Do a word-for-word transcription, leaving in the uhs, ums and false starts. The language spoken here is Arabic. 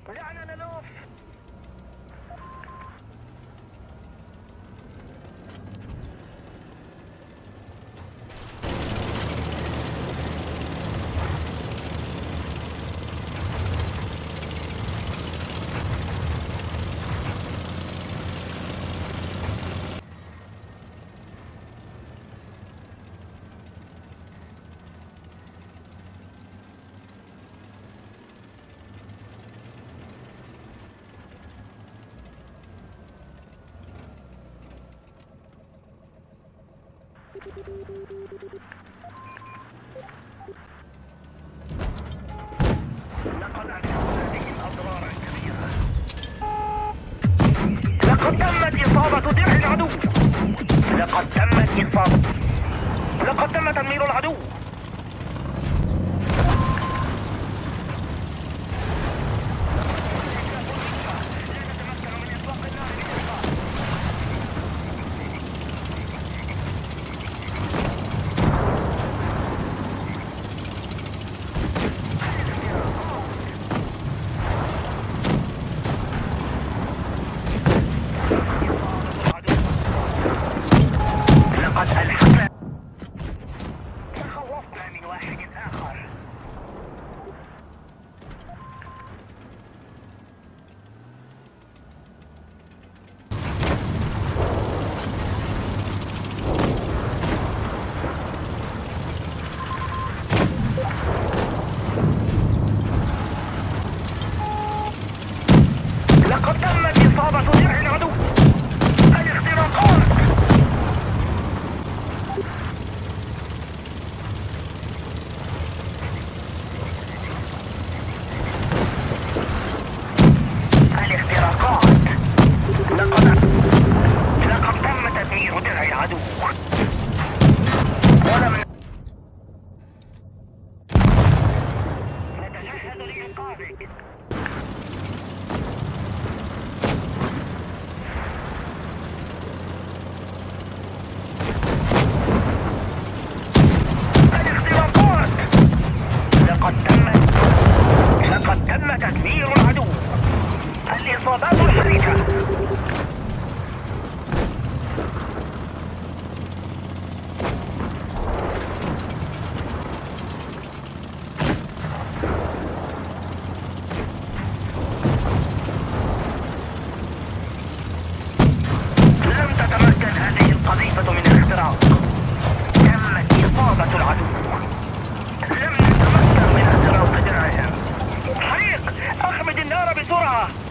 دعنا نلوف. لقد أنشأنا بهم أضرارا كبيرة. لقد تمت إصابة درع العدو. لقد تمت إصابة لقد تم تدمير العدو. لقد ألحقنا. تخوفنا من واحد آخر. لقد تمت إصابة درع العدو. الاختراقات. الاختراقات. لقد لقد تم تدمير درع العدو. ولم نتجهز لإنقاذك. الاختراقات. لقد تم لقد تم تدمير العدو. الإصابات الحرجة. لم تتمكن هذه القذيفة من الاختراق. تمت إصابة العدو. لم نتمكن من اختراق درعهم. حريق! أخمد النار بسرعة.